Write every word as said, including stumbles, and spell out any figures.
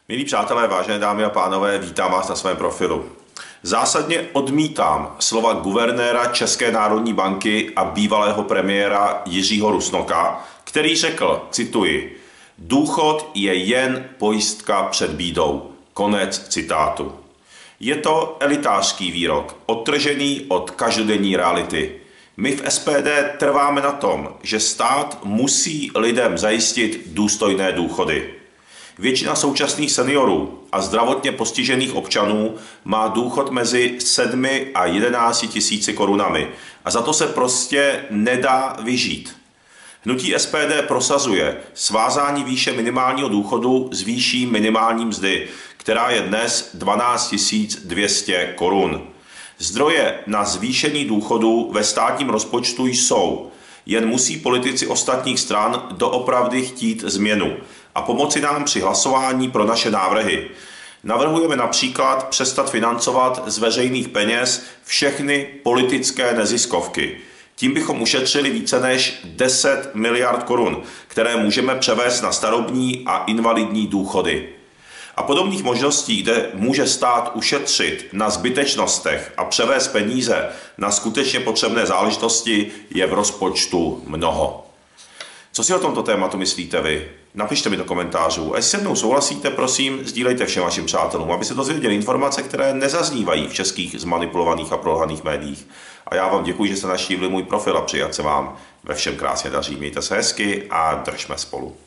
Milí přátelé, vážené dámy a pánové, vítám vás na svém profilu. Zásadně odmítám slova guvernéra České národní banky a bývalého premiéra Jiřího Rusnoka, který řekl, cituji, důchod je jen pojistka před bídou. Konec citátu. Je to elitářský výrok, odtržený od každodenní reality. My v S P D trváme na tom, že stát musí lidem zajistit důstojné důchody. Většina současných seniorů a zdravotně postižených občanů má důchod mezi sedmi a jedenácti tisíci korunami a za to se prostě nedá vyžít. Hnutí S P D prosazuje svázání výše minimálního důchodu s výší minimální mzdy, která je dnes dvanáct tisíc dvě stě korun. Zdroje na zvýšení důchodu ve státním rozpočtu jsou, jen musí politici ostatních stran doopravdy chtít změnu a pomoci nám při hlasování pro naše návrhy. Navrhujeme například přestat financovat z veřejných peněz všechny politické neziskovky. Tím bychom ušetřili více než deset miliard korun, které můžeme převést na starobní a invalidní důchody. A podobných možností, kde může stát ušetřit na zbytečnostech a převést peníze na skutečně potřebné záležitosti, je v rozpočtu mnoho. Co si o tomto tématu myslíte vy? Napište mi do komentářů. A jestli se mnou souhlasíte, prosím, sdílejte všem vašim přátelům, aby se dozvěděli informace, které nezaznívají v českých zmanipulovaných a prolhaných médiích. A já vám děkuji, že jste navštívili můj profil a přeji, ať se vám ve všem krásně daří. Mějte se hezky a držme spolu.